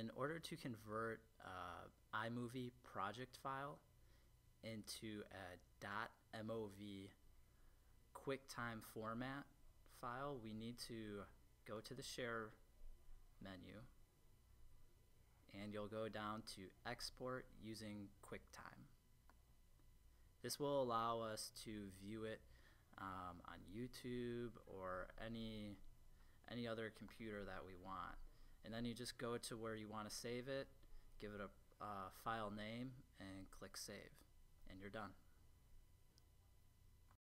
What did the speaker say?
in order to convert iMovie project file into a .mov QuickTime format file, we need to go to the Share menu, and you'll go down to Export using QuickTime. This will allow us to view it on YouTube or any other computer that we want. And then you just go to where you want to save it, give it a file name, and click Save, and you're done.